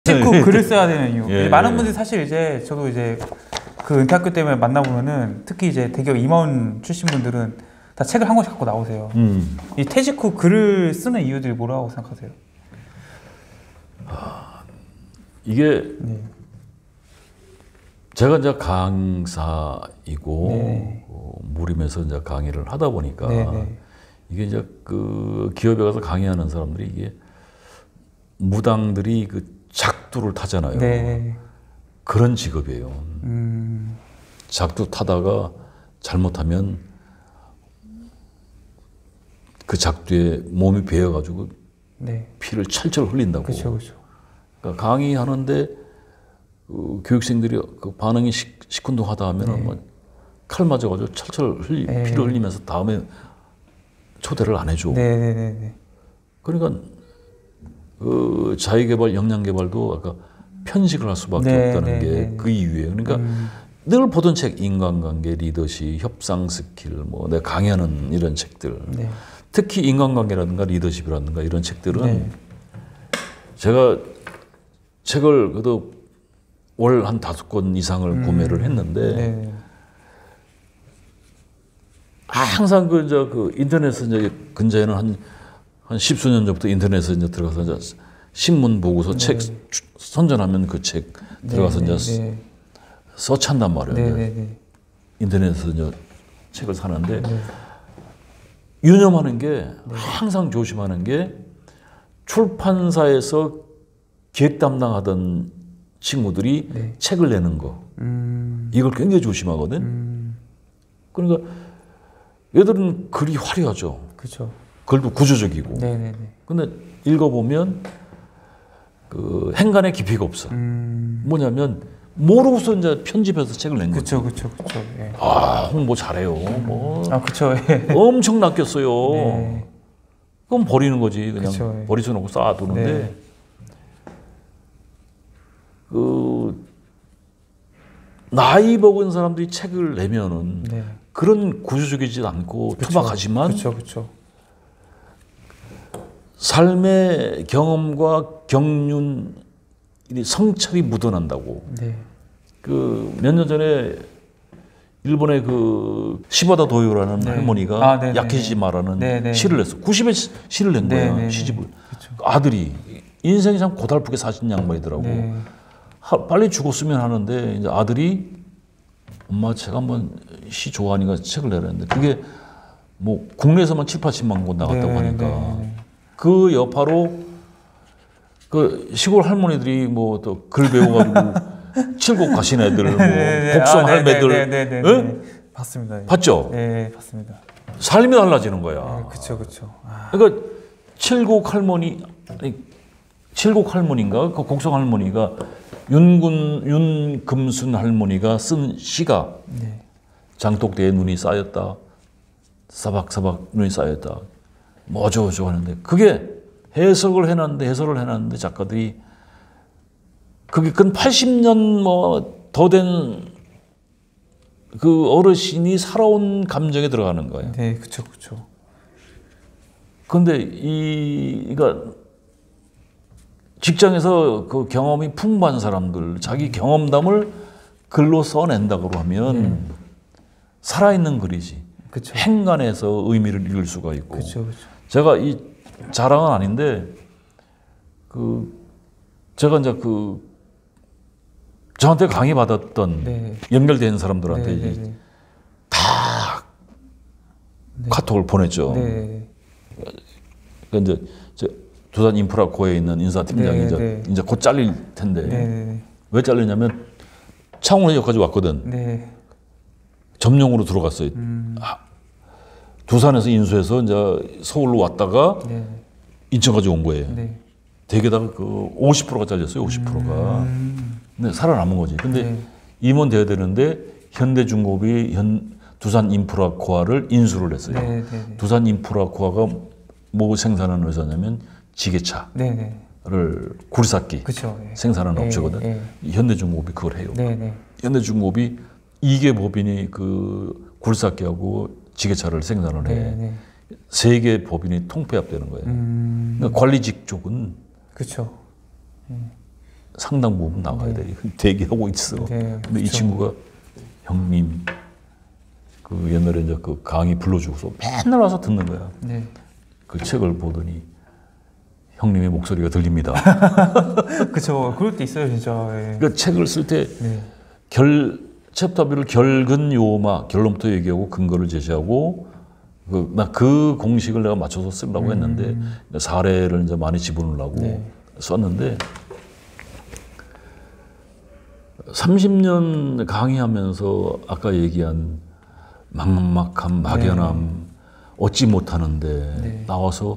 찍고 글을 써야 되는 이유. 예, 많은 분들이 사실 이제 저도 이제 그 은퇴학교 때문에 만나보면은 특히 이제 대기업 임원 출신 분들은 다 책을 한 권씩 갖고 나오세요. 이 퇴직 후 글을 쓰는 이유들이 뭐라고 생각하세요? 이게 네. 제가 이제 강사이고 네. 무림에서 이제 강의를 하다 보니까 네. 이게 이제 그 기업에 가서 강의하는 사람들이 이게 무당들이 그 작두를 타잖아요. 네. 그런 직업이에요. 작두 타다가 잘못하면 그 작두에 몸이 베어가지고 네. 피를 철철 흘린다고. 그렇죠, 그렇죠. 그러니까 강의하는데 교육생들이 그 반응이 시큰둥하다 하면은 네. 뭐 칼 맞아가지고 철철 네. 피를 흘리면서 다음에 초대를 안 해줘. 네. 그러니까 그 자기개발, 역량개발도 아까 편식을 할 수밖에 네, 없다는 네, 게 네. 그 이유예요. 그러니까 늘 보던 책, 인간관계, 리더십, 협상 스킬, 뭐 내가 강의하는 이런 책들, 네. 특히 인간관계라든가 리더십이라든가 이런 책들은 네. 제가 책을 그래도 월 한 5권 이상을 구매를 했는데 네. 항상 그 인터넷에 이제 근자에는 한 십수년 전부터 인터넷에 이제 들어가서 이제 신문 보고서 책 선전하면 그 책 들어가서 이제 서치한단 말이에요. 네. 인터넷에서 이제 책을 사는데 유념하는 게 항상 조심하는 게 출판사에서 기획 담당하던 친구들이 책을 내는 거 이걸 굉장히 조심하거든. 그러니까 얘들은 글이 화려하죠. 그렇죠. 글도 구조적이고. 네. 근데 읽어보면 그 행간의 깊이가 없어. 뭐냐면 모르고서 이제 편집해서 책을 낸 거지. 그렇죠. 예. 아, 홍보 잘해요. 뭐 그렇죠. 예. 엄청 낚였어요. 네. 그럼 버리는 거지. 그냥 그쵸, 예. 버리쳐놓고 쌓아두는데 네. 그 나이 먹은 사람들이 책을 내면은 네. 그런 구조적이지 않고 투박하지만 그렇죠. 삶의 경험과 경륜, 이 성찰이 묻어난다고. 네. 그 몇 년 전에 일본의 그 시바다 도요라는 네. 할머니가 네네. 약해지지 마라는 네네. 시를 냈어. 90에 시를 낸 거야. 네네. 시집을. 그쵸. 아들이 인생이 참 고달프게 사신 양반이더라고. 네. 빨리 죽었으면 하는데 이제 아들이 엄마 제가 한번 시 좋아하니까 책을 내라는데 그게 뭐 국내에서만 7, 80만 권 나갔다고 하니까 그 여파로 그 시골 할머니들이 뭐 또 글 배워가지고 칠곡 가신 애들, 뭐 곡성 할매들, 네. 봤습니다. 예. 봤죠? 네, 봤습니다. 삶이 달라지는 거야. 그렇죠. 그러니까 칠곡 할머니인가 그 곡성 할머니가 윤금순 할머니가 쓴 시가 장독대에 눈이 쌓였다, 사박사박 눈이 쌓였다, 뭐 어쩌고저쩌고 하는데 그게 해석을 해놨는데 작가들이 그게 근 80년 뭐 더 된 그 어르신이 살아온 감정에 들어가는 거예요. 네, 그렇죠. 근데 그러니까 직장에서 그 경험이 풍부한 사람들, 자기 경험담을 글로 써낸다고 하면 살아있는 글이지. 그쵸. 행간에서 의미를 읽을 수가 있고. 그렇죠. 제가 이 자랑은 아닌데 제가 이제 저한테 강의 받았던 연결된 사람들한테 다 카톡을 보냈죠. 그러니까 이제 두산 인프라 코에 있는 인사팀장이 이제 곧 잘릴 텐데 왜 잘리냐면 창원에 여기까지 왔거든. 점령으로 들어갔어요. 두산에서 인수해서 이제 서울로 왔다가 인천까지 온 거예요. 대개다가 그 50%가 잘렸어요. 50%가. 근데 살아남은 거지. 근데 임원돼야 되는데 현대중공업이 두산 인프라 코아를 인수를 했어요. 두산 인프라 코아가 뭐 생산하는 회사냐면 지게차를 구리삭기 생산하는 업체거든. 현대중공업이 그걸 해요. 현대중공업이 2개 법인이 그 구리삭기하고 지게차를 생산을 해. 3개 법인이 통폐합되는 거예요. 그러니까 관리직 쪽은 그렇죠. 상당 부분 나가야 돼. 대기하고 있어. 네, 근데 이 친구가 형님 그 옛날에 이제 그 강의 불러주고서 맨날 와서 듣는 거야. 네. 그 책을 보더니 형님의 목소리가 들립니다. 그쵸. 그럴 때 있어요, 진짜. 예. 그러니까 책을 쓸 때 네. 챕터별로 결근 요마 결론부터 얘기하고 근거를 제시하고 나 그 공식을 내가 맞춰서 쓰려고 했는데 사례를 이제 많이 집어넣으려고 네. 썼는데 30년 강의하면서 아까 얘기한 막막함, 막연함 얻지 못하는데 나와서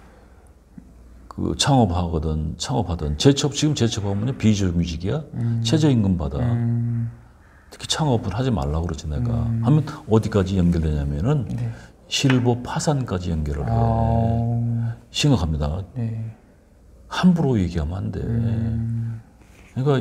그 창업하든 지금 재첩하면 비정규직이야 최저임금 받아 특히 창업을 하지 말라고 그러지 내가 하면 어디까지 연결되냐면은 실버 파산까지 연결을 해 심각합니다. 네. 함부로 얘기하면 안 돼. 그러니까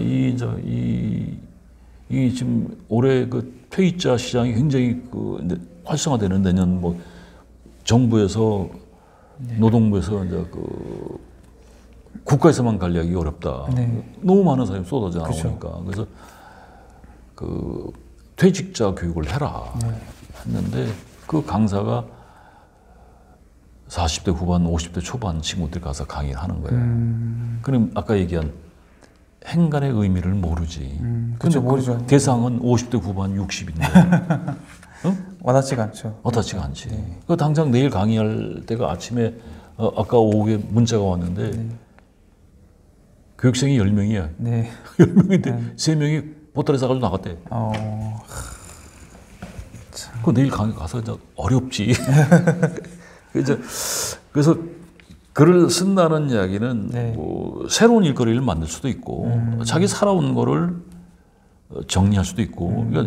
이 지금 올해 그 퇴직자 시장이 굉장히 그 활성화되는 내년 뭐 정부에서 노동부에서 이제 그 국가에서만 관리하기 어렵다. 너무 많은 사람이 쏟아져 나오니까 그래서 그 퇴직자 교육을 해라 했는데 그 강사가 40대 후반, 50대 초반 친구들 가서 강의를 하는 거예요. 그럼 아까 얘기한 행간의 의미를 모르지. 그렇죠, 모르죠. 대상은 50대 후반, 60인데 응? 와닿지가 않죠. 와닿지가 않지. 그 당장 내일 강의할 때가 아침에 아까 오후에 문자가 왔는데 교육생이 10명이야. 네. 10명인데 3명이 보따리 싸가지고 나갔대. 그 내일 강의 가서 이제 어렵지. 그래서 글을 쓴다는 이야기는 뭐 새로운 일거리를 만들 수도 있고 자기 살아온 거를 정리할 수도 있고 그러니까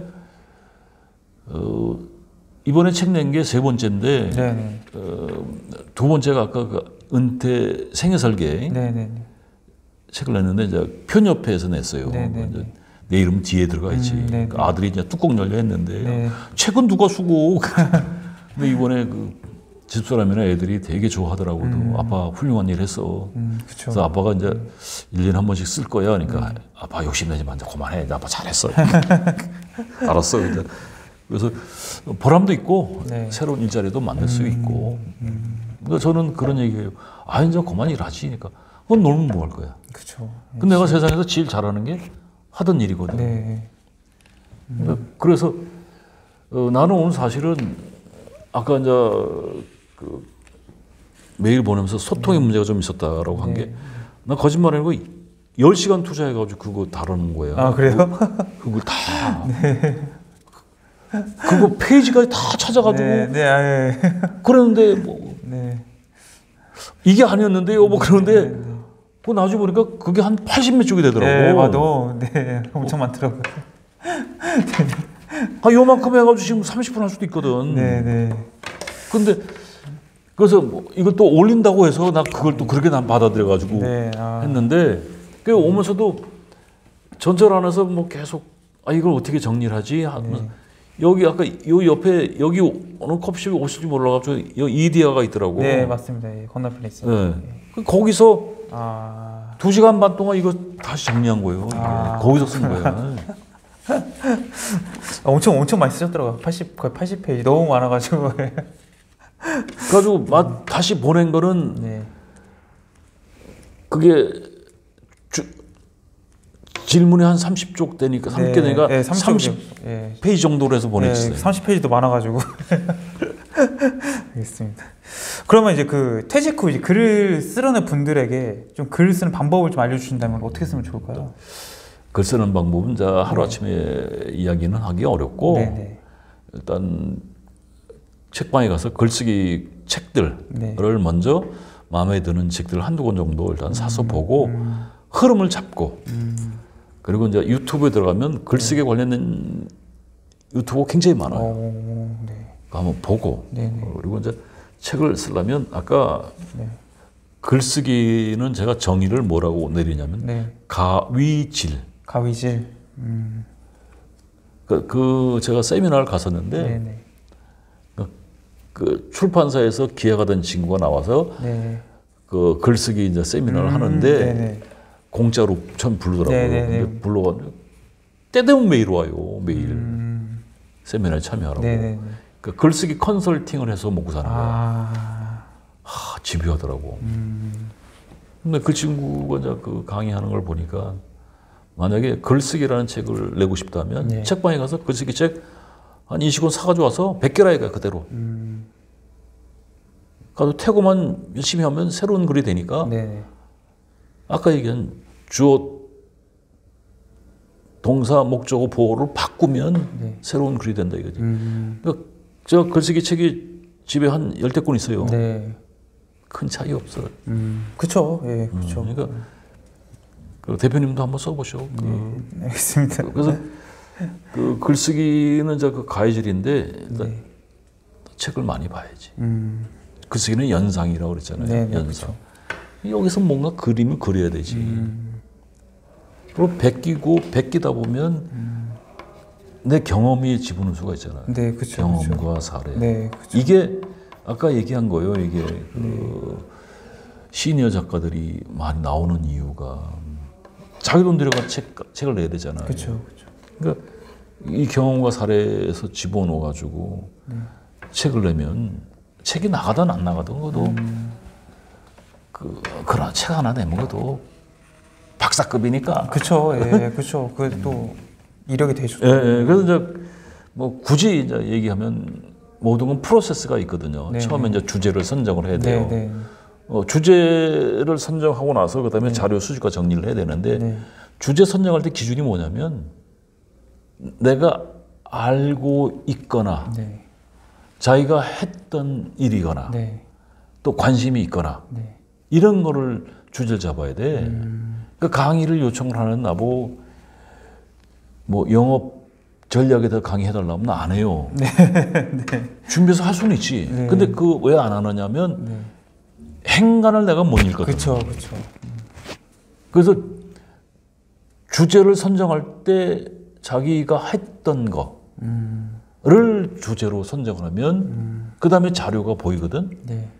이번에 책 낸 게 3번째인데 두 번째가 아까 그 은퇴 생애설계 책을 냈는데 이제 편협회에서 냈어요. 내 이름 뒤에 들어가 있지. 그러니까 아들이 이제 뚜껑 열려 했는데 책은 누가 쓰고. 근데 이번에 그 집사람이나 애들이 되게 좋아하더라고도. 아빠 훌륭한 일 했어. 그래서 아빠가 이제 1년에 한 번씩 쓸 거야. 그러니까 아빠 욕심내지 마. 이제 그만해. 아빠 잘했어. 알았어. 그래서 보람도 있고 새로운 일자리도 만들 수 있고. 그러니까 저는 그런 얘기해요. 아 이제 그만 일하지. 그러니까 그건 놀면 뭐 할 거야. 그렇죠. 근데 내가 세상에서 제일 잘하는 게 하던 일이거든. 그래서 나는 오늘 사실은 아까 이제 그 메일 보내면서 소통의 문제가 좀 있었다라고 한 게 나 거짓말 아니고 10시간 투자해가지고 그거 다루는 거야. 아 그래요? 그거 다. 그거 페이지까지 다 찾아가지고. 그랬는데 뭐 이게 아니었는데요. 뭐 그런데 그 나중에 보니까 그게 한 80몇 쪽이 되더라고. 맞아. 엄청 많더라고요. 요만큼 해가지고 지금 30분 할 수도 있거든. 근데 그래서 뭐 이걸 또 올린다고 해서 나 그걸 또 그렇게 난 받아들여가지고 했는데 그 오면서도 전철 안에서 뭐 계속 이걸 어떻게 정리를 하지 하면서 여기 아까 요 옆에 여기 어느 커피숍에 오실지 몰라가지고 여기 이디야가 있더라고. 네 맞습니다. 건너편에 있어요. 거기서 2시간 반 동안 이거 다시 정리한 거예요. 거기서 쓴 거야. 엄청 많이 쓰셨더라고요. 거의 80페이지 너무 많아가지고. 그래가지고 다시 보낸 거는 그게 질문이 한 30쪽 되니까 30개 되니까 30페이지 정도로 해서 보냈어요. 30페이지도 많아가지고. 알겠습니다. 그러면 이제 그 퇴직 후 이제 글을 쓰려는 분들에게 좀 글 쓰는 방법을 좀 알려주신다면 어떻게 쓰면 좋을까요? 글 쓰는 방법은 이제 하루아침에 이야기는 하기 어렵고 일단 책방에 가서 글쓰기 책들을 먼저 마음에 드는 책들 한두 권 정도 일단 사서 보고 흐름을 잡고 그리고 이제 유튜브에 들어가면 글쓰기에 관련된 유튜브가 굉장히 많아요. 한번 보고 그리고 이제 책을 쓰려면 아까 글쓰기는 제가 정의를 뭐라고 내리냐면 가위질. 그 제가 세미나를 갔었는데 그 출판사에서 기획하던 친구가 나와서 그 글쓰기 이제 세미나를 하는데 공짜로 처음 부르더라고요. 네네네. 근데 불러가지고 때 되면 매일 와요. 매일 세미나에 참여하라고. 네네네. 그러니까 글쓰기 컨설팅을 해서 먹고 사는 거야. 아, 집요하더라고. 근데 그 친구가 이제 그 강의하는 걸 보니까 만약에 글쓰기라는 책을 내고 싶다면 네. 책방에 가서 글쓰기 책 한 20권 사가지고 와서 100개라 이거야 그대로. 가도 태고만 열심히 하면 새로운 글이 되니까 네. 아까 얘기한 주어 동사 목적어 보어를 바꾸면 네. 새로운 글이 된다 이거지. 그러니까 저 글쓰기 책이 집에 한 10대 권 있어요. 네. 큰 차이 없어. 그쵸. 예, 그쵸. 그러니까 그 대표님도 한번 써보시오. 알겠습니다. 그래서 그 글쓰기는 이제 그 가해질인데 일단 네. 책을 많이 봐야지. 글쓰기는 연상이라고 그랬잖아요. 네, 네, 연상. 여기서 뭔가 그림을 그려야 되지. 그리고 베끼다 보면 내 경험이 집어넣을 수가 있잖아요. 네, 그쵸. 경험과 그쵸. 사례. 네, 그쵸. 이게 아까 얘기한 거예요. 이게 그 시니어 작가들이 많이 나오는 이유가 자기 돈 들여가 책을 내야 되잖아요. 그쵸, 그쵸. 그러니까 이 경험과 사례에서 집어넣어 가지고 책을 내면 책이 나가든 안 나가든 것도 그러나 책 하나 내면 것도 박사급이니까. 그쵸, 예, 그쵸. 그 또 이력이 되게 좋죠. 예, 예. 그래서 이제 뭐 굳이 이제 얘기하면 모든 건 프로세스가 있거든요. 네, 처음에 이제 주제를 선정을 해야 돼요. 네, 네. 주제를 선정하고 나서 그다음에 자료 수집과 정리를 해야 되는데 네. 주제 선정할 때 기준이 뭐냐면 내가 알고 있거나 네. 자기가 했던 일이거나 네. 또 관심이 있거나 네. 이런 거를 주제를 잡아야 돼. 그 강의를 요청을 하는 나보고 뭐 영업 전략에 대해 강의해달라면 나 안 해요. 네. 준비해서 할 수는 있지. 네. 근데 그 왜 안 하느냐면 네. 행간을 내가 못 읽거든. 그쵸, 그쵸. 그래서 주제를 선정할 때 자기가 했던 거를 주제로 선정을 하면 그 다음에 자료가 보이거든. 네.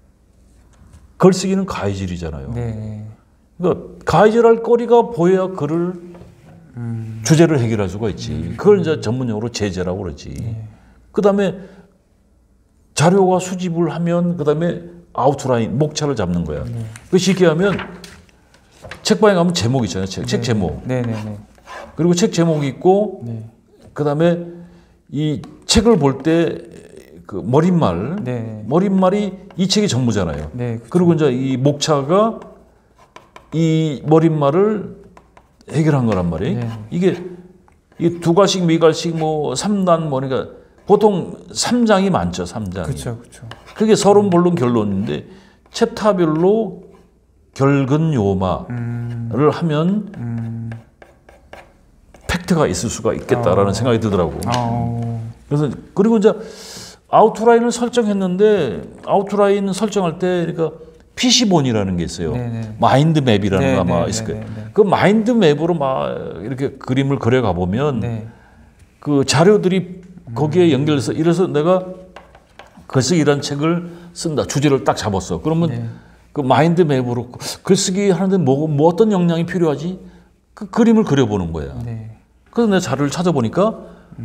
글쓰기는 가해질이잖아요. 네. 그러니까 가해질할 거리가 보여야 글을 주제를 해결할 수가 있지. 그걸 이제 전문용어로 제재라고 그러지. 그 다음에 자료가 수집을 하면 그 다음에 아우트라인, 목차를 잡는 거야. 그 쉽게 하면 책방에 가면 제목 있잖아요. 책 제목. 네, 네, 네. 그리고 책 제목이 있고 네. 그 다음에 이 책을 볼 때 그 머릿말, 네. 머릿말이 이 책의 전부잖아요. 네, 그쵸. 그리고 이제 이 목차가 이 머릿말을 해결한 거란 말이에요. 네. 이게 이 두 가씩 미갈씩 뭐 3단 뭐니까 보통 3장이 많죠. 3장이. 그쵸, 그쵸. 그게 서론 본론 결론인데 챕터별로 결근 요마를 하면 팩트가 있을 수가 있겠다라는 생각이 들더라고. 그래서 그리고 이제 아우트라인을 설정했는데 아우트라인 설정할 때 그러니까 PC본이라는 게 있어요. 네네. 마인드맵이라는 네, 거 아마 네, 있을 네, 거예요. 네, 네. 그 마인드맵으로 막 이렇게 그림을 그려가 보면 네. 그 자료들이 거기에 연결돼서 이래서 내가 글쓰기라는 책을 쓴다. 주제를 딱 잡았어. 그러면 네. 그 마인드맵으로 글쓰기 하는데 뭐 어떤 역량이 필요하지? 그 그림을 그려보는 거야. 네. 그래서 내가 자료를 찾아보니까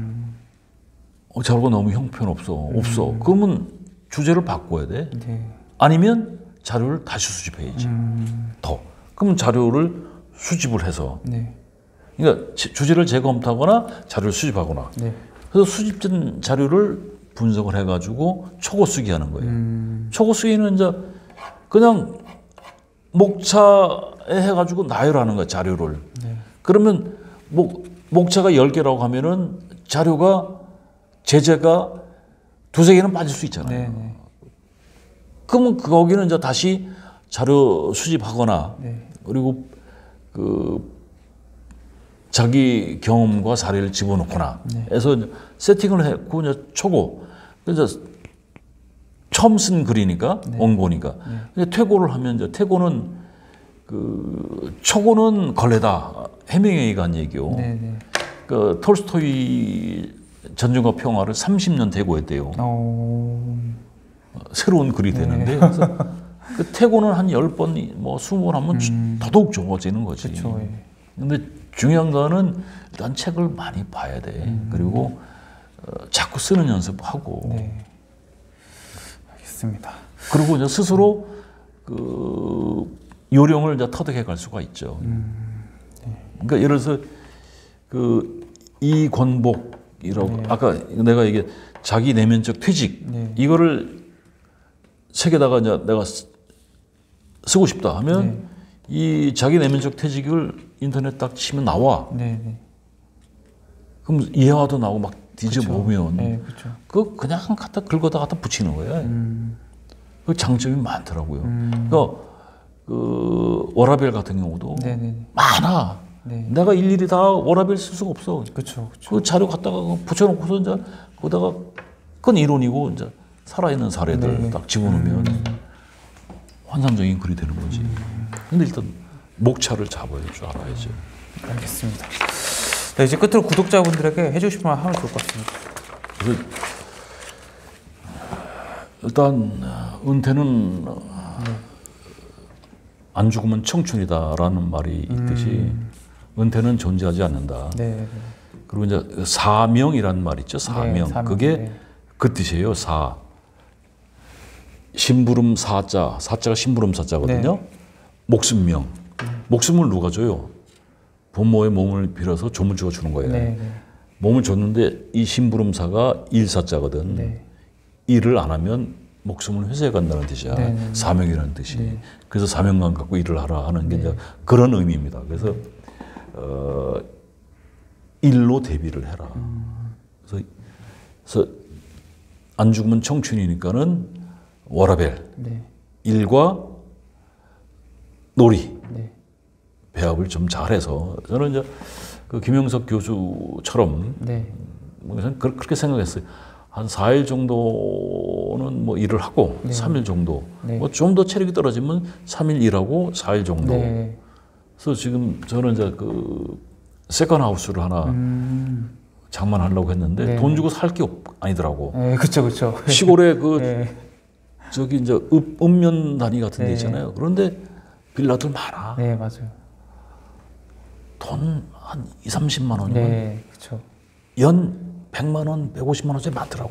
자료가 너무 형편없어. 없어. 그러면 주제를 바꿔야 돼. 네. 아니면 자료를 다시 수집해야지. 더. 그러면 자료를 수집을 해서. 네. 그러니까 주제를 재검토하거나 자료를 수집하거나. 네. 그래서 수집된 자료를 분석을 해가지고 초고 쓰기 하는 거예요. 초고 쓰기는 이제 그냥 목차에 해가지고 나열하는 거야, 자료를. 네. 그러면 목차가 10개라고 하면은 자료가 제재가 2-3개는 빠질 수 있잖아요. 네. 네. 그러면 거기는 이제 다시 자료 수집하거나 네. 그리고 그 자기 경험과 사례를 집어넣거나 해서 세팅을 했고 이제 초고. 그래서 처음 쓴 글이니까 원고니까. 근데 퇴고를 하면 이제 퇴고는 그 초고는 걸레다. 해밍웨이가 한 얘기요. 네. 네. 그 톨스토이 전쟁과 평화를 30년 대고했대요. 새로운 글이 되는데 그래서 그 태고는 한 10번, 뭐 20번 하면 더더욱 좋아지는 거지. 그렇죠. 예. 근데 중요한 거는 일단 책을 많이 봐야 돼. 그리고 자꾸 쓰는 연습하고. 네. 알겠습니다. 그리고 이제 스스로 그 요령을 이제 터득해 갈 수가 있죠. 그러니까 예를 들어서 그 이권복이라고 아까 내가 얘기해 자기 내면적 퇴직 이거를 책에다가 이제 내가 쓰고 싶다 하면 이 자기 내면적 퇴직을 인터넷 딱 치면 나와. 그럼 이해화도 나오고 막 뒤져보면 그 그냥 갖다 긁어다 갖다 붙이는 거예요. 그 장점이 많더라고요. 그러니까 그 워라벨 같은 경우도 많아. 내가 일일이 다 워라벨 쓸 수가 없어. 그 자료 갖다가 붙여놓고서 이제 거기다가 그건 이론이고 이제 살아있는 사례들 딱 집어넣으면 환상적인 글이 되는 거지. 근데 일단 목차를 잡아야 줄 알아야죠. 알겠습니다. 네, 이제 끝으로 구독자분들에게 해주고 싶은 말 하면 좋을 것 같습니다. 그래서 일단 은퇴는 안 죽으면 청춘이다라는 말이 있듯이 은퇴는 존재하지 않는다. 그리고 이제 사명이라는 말 있죠. 사명. 그게 그 뜻이에요. 심부름 사자. 사자가 심부름 사자거든요. 목숨명. 목숨을 누가 줘요? 부모의 몸을 빌어서 조문주가 주는 거예요. 몸을 줬는데 이 심부름사가 일사자거든. 일을 안 하면 목숨을 회사에 간다는 뜻이야. 사명이라는 뜻이. 그래서 사명감 갖고 일을 하라 하는 게 이제 그런 의미입니다. 그래서 일로 대비를 해라. 그래서 안 죽으면 청춘이니까는 워라벨, 일과 놀이, 배합을 좀 잘해서 저는 이제 그 김영석 교수처럼 그렇게 생각했어요. 한 4일 정도는 뭐 일을 하고 3일 정도, 뭐 좀 더 체력이 떨어지면 3일 일하고 4일 정도. 그래서 지금 저는 이제 그 세컨하우스를 하나 장만하려고 했는데 돈 주고 살 게 아니더라고. 그렇죠. 시골에 그 저기 이제 읍면 단위 같은 데 있잖아요. 그런데 빌라들 많아. 맞아요. 돈 한 2, 30만 원이면 연 100만 원, 150만 원짜리 많더라고.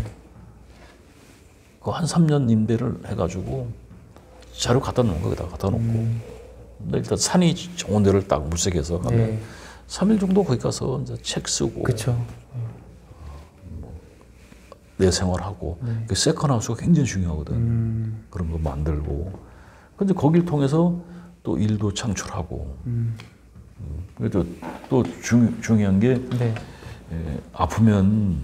그 한 3년 임대를 해가지고 자료 갖다 놓은 거기다 갖다 놓고. 근데 일단 산이 좋은 데를 딱 물색해서 가면 3일 정도 거기 가서 이제 책 쓰고. 내 생활하고. 그 세컨하우스가 굉장히 중요하거든. 그런 거 만들고. 근데 거기를 통해서 또 일도 창출하고. 그래도 또 중요한 게 아프면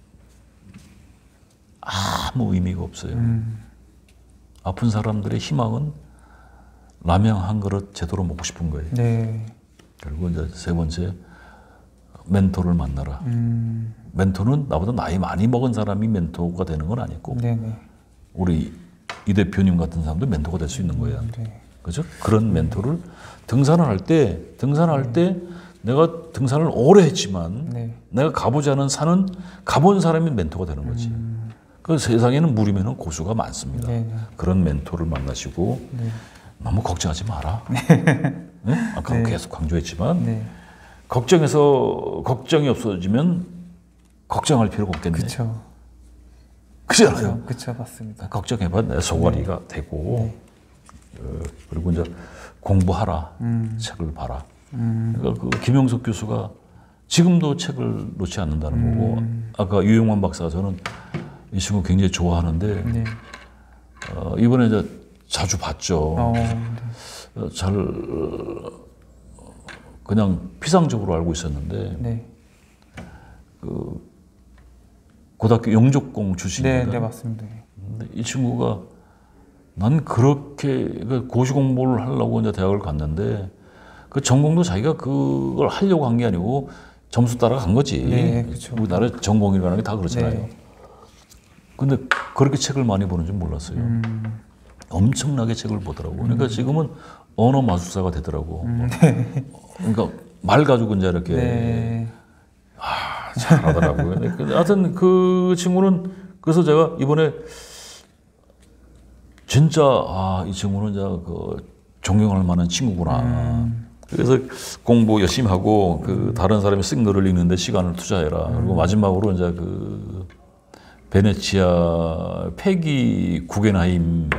아무 의미가 없어요. 아픈 사람들의 희망은 라면 한 그릇 제대로 먹고 싶은 거예요. 그리고 이제 세 번째 멘토를 만나라. 멘토는 나보다 나이 많이 먹은 사람이 멘토가 되는 건 아니고 우리 이 대표님 같은 사람도 멘토가 될 수 있는 거예요. 그죠? 그런 멘토를 등산을 할 때 내가 등산을 오래 했지만 내가 가보지 않은 산은 가본 사람이 멘토가 되는 거지. 그 세상에는 무리면은 고수가 많습니다. 그런 멘토를 만나시고 너무 걱정하지 마라. 아까 계속 강조했지만 걱정이 없어지면 걱정할 필요가 없겠네. 그렇잖아요. 맞습니다. 걱정해봐 내 소가리가 되고 그리고 이제 공부하라. 책을 봐라. 그러니까 그 김영석 교수가 지금도 책을 놓지 않는다는 거고 아까 유영환 박사가 저는 이 친구 굉장히 좋아하는데 이번에 이제 자주 봤죠. 잘 그냥 피상적으로 알고 있었는데 그 고등학교 영족공 출신이거든요. 맞습니다. 근데 이 친구가 난 그렇게 고시 공부를 하려고 이제 대학을 갔는데 그 전공도 자기가 그걸 하려고 한 게 아니고 점수 따라 간 거지. 우리나라 전공이라는 게 다 그렇잖아요. 근데 그렇게 책을 많이 보는 줄 몰랐어요. 엄청나게 책을 보더라고. 그러니까 지금은 언어 마술사가 되더라고. 그러니까 말 가지고 이제 이렇게 잘하더라고요. 하여튼 그 친구는 그래서 제가 이번에 진짜 이 친구는 이제 그 존경할 만한 친구구나. 그래서 공부 열심히 하고 그 다른 사람이 쓴 글을 읽는데 시간을 투자해라. 그리고 마지막으로 이제 그 베네치아 페기 구겐하임에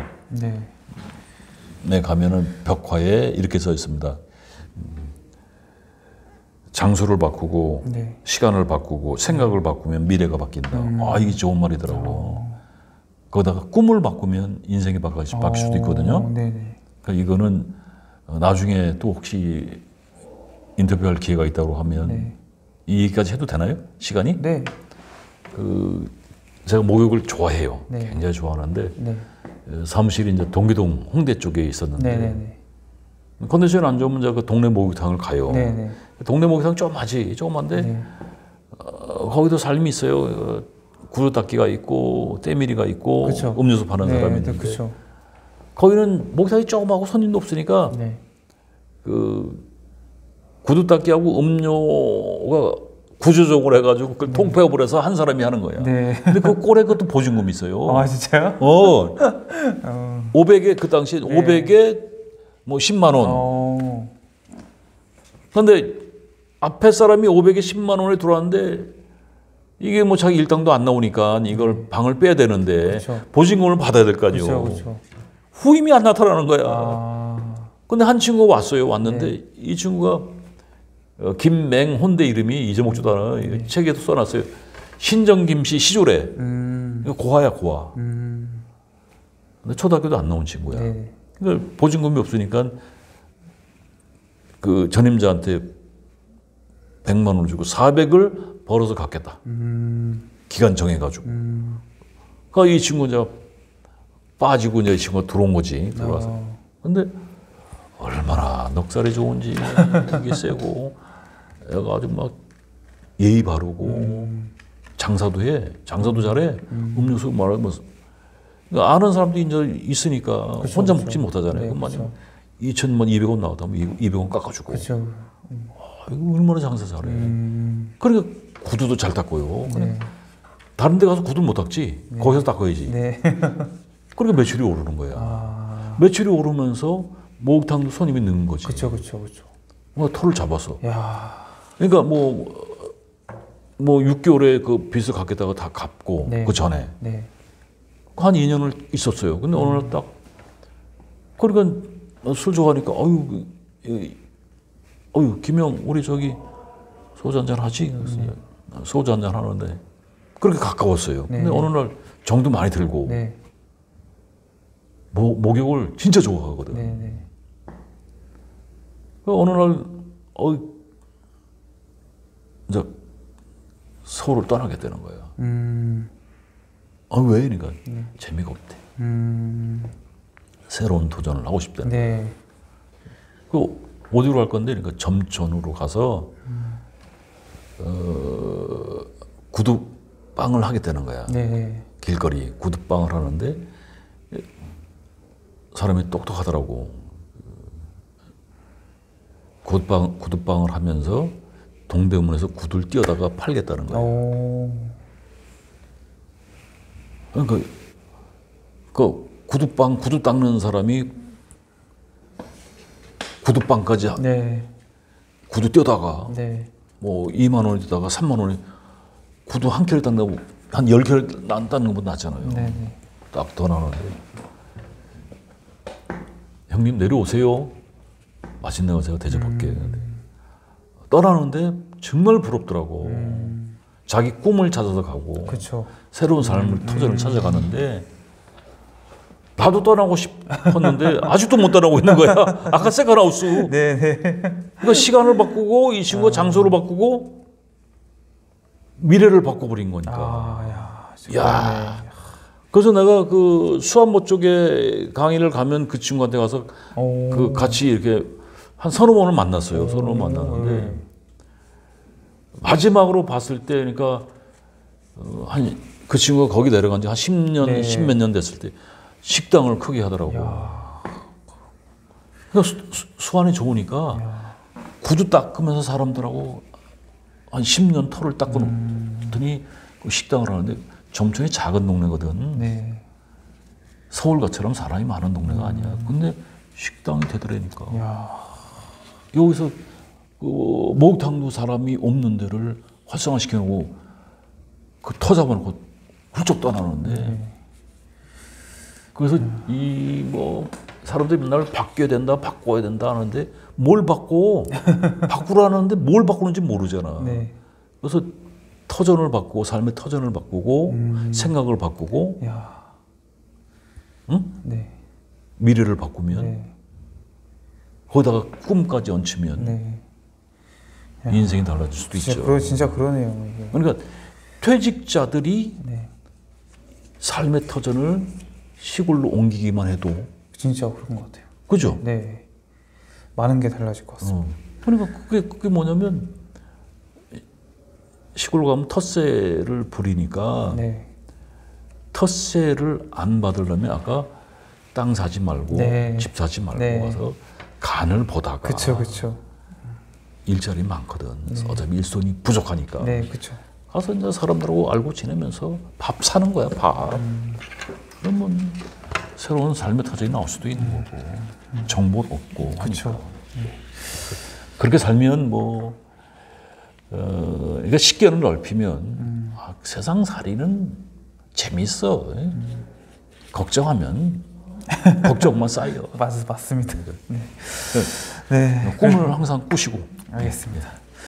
가면은 벽화에 이렇게 써 있습니다. 장소를 바꾸고 시간을 바꾸고 생각을 바꾸면 미래가 바뀐다. 이게 좋은 말이더라고. 거기다가 꿈을 바꾸면 인생이 바뀔 수도 있거든요. 그러니까 이거는 나중에 또 혹시 인터뷰할 기회가 있다고 하면 이 얘기까지 해도 되나요? 시간이? 네. 제가 목욕을 좋아해요. 굉장히 좋아하는데 사무실이 이제 동기동 홍대 쪽에 있었는데 컨디션이 안 좋으면 제가 그 동네 목욕탕을 가요. 동네 목욕탕 조그만데 거기도 삶이 있어요. 구두 닦기가 있고 때밀이가 있고 그쵸. 음료수 파는 사람이 있는데 그쵸. 거기는 목욕탕이 조그마하고 손님도 없으니까 그 구두 닦기하고 음료가 구조적으로 해가지고 그걸 통폐업을 해서 한 사람이 하는 거야. 근데 그 꼴에 그것도 보증금이 있어요. 아 진짜요? 500에 그 당시에 500에 뭐 10만 원. 그런데 앞에 사람이 500에 10만 원에 들어왔는데 이게 뭐 자기 일당도 안 나오니까 이걸 방을 빼야 되는데 보증금을 받아야 될 거 아니에요. 후임이 안 나타나는 거야. 근데 한 친구가 왔는데 이 친구가 김맹혼대 이름이 잊어먹지도 않아요. 책에도 써놨어요. 신정김씨 시조래. 고아야 고아. 근데 초등학교도 안 나온 친구야. 그러니까 보증금이 없으니까 그 전임자한테 100만 원을 주고 400을 벌어서 갚겠다. 기간 정해가지고. 그러니까 이 친구 이제 빠지고 이제 이 친구가 들어온 거지. 들어와서. 근데 얼마나 넉살이 좋은지 이게 세고 애가 아주 막 예의 바르고 장사도 해. 장사도 잘해. 음료수 말하면 그러니까 아는 사람도 이제 있으니까 혼자 먹지 못하잖아요. 그럼 2,200원 나왔다면 200원 깎아주고. 이거 얼마나 장사 잘해. 그러니까 구두도 잘 닦고요. 다른 데 가서 구두를 못 닦지. 거기서 닦아야지. 그러니까 매출이 오르는 거야. 매출이 오르면서 목욕탕도 손님이 느는 거지. 그렇죠. 토를 잡아서. 그러니까 뭐 6개월에 그 빚을 갚겠다고 다 갚고 그 전에 한 2년을 있었어요. 근데 어느 날 딱 그러니까 술 좋아하니까 김영 우리 저기 소주 한잔 하지. 소주 한잔 하는데 그렇게 가까웠어요. 근데 어느 날 정도 많이 들고 목욕을 진짜 좋아하거든. 어느 날 이제 서울을 떠나게 되는 거야. 왜? 그러니까 재미가 없대. 새로운 도전을 하고 싶다는 거야. 어디로 갈 건데? 그러니까 점촌으로 가서 구두방을 하게 되는 거야. 길거리 구두방을 하는데 사람이 똑똑하더라고. 구두방을 하면서 동대문에서 구두를 띄어다가 팔겠다는 거야. 그러니까 그 구두 닦는 사람이 구두방까지 구두 띄어다가 뭐 2만 원이 띄다가 3만 원이 구두 한 켤 닦는다고 한 10켤 안 닦는 것보다 낫잖아요. 딱 더 나는데 형님 내려오세요. 맛있는 거 제가 대접할게. 떠나는데 정말 부럽더라고. 자기 꿈을 찾아서 가고 새로운 삶을 터전을 찾아가는데 나도 떠나고 싶었는데 아직도 못 떠나고 있는 거야. 아까 세컨하우스. 그러니까 시간을 바꾸고 이 친구가 장소를 바꾸고 미래를 바꿔버린 거니까. 그래서 내가 그 수안모 쪽에 강의를 가면 그 친구한테 가서 그 같이 이렇게 한 서너 번을 만났어요. 서너 번 만났는데 마지막으로 봤을 때 그러니까 그 친구가 거기 내려간 지 한 10년, 10몇 년 됐을 때 식당을 크게 하더라고. 그러니까 수완이 좋으니까 구두 닦으면서 사람들하고 한 10년 털을 닦고더니 그 식당을 하는데 점촌이 작은 동네거든. 서울같이처럼 사람이 많은 동네가 아니야. 근데 식당이 되더라니까. 야. 여기서 그 목욕탕도 사람이 없는 데를 활성화시켜놓고 그 터잡아놓고 훌쩍 떠나는데 그래서 이 뭐 사람들이 맨날 바뀌어야 된다, 바꿔야 된다 하는데 뭘 바꿔? 바꾸라는데 뭘 바꾸는지 모르잖아. 네. 그래서 터전을 바꾸고 삶의 터전을 바꾸고 생각을 바꾸고 야. 응? 네. 미래를 바꾸면 네. 거기다가 꿈까지 얹히면 네. 인생이 달라질 수도 있죠. 진짜 그러네요. 이게. 그러니까 퇴직자들이 네. 삶의 터전을 시골로 옮기기만 해도 진짜 그런 것 같아요. 그죠? 네. 많은 게 달라질 것 같습니다. 그러니까 그게 뭐냐면 시골 가면 텃세를 부리니까 네. 텃세를 안 받으려면 아까 땅 사지 말고 네. 집 사지 말고 네. 가서 간을 보다가 그쵸. 일자리 많거든. 어차피 일손이 부족하니까. 네, 그쵸. 가서 이제 사람들하고 알고 지내면서 밥 사는 거야, 밥. 그러면 새로운 삶의 터전이 나올 수도 있는 거고 정보를 얻고 그쵸. 하니까. 그렇게 살면 뭐 그러니까 식견을 넓히면 세상 살이는 재밌어. 걱정하면 걱정만 쌓여. 맞습니다. 네. 네. 꿈을 항상 꾸시고. 알겠습니다.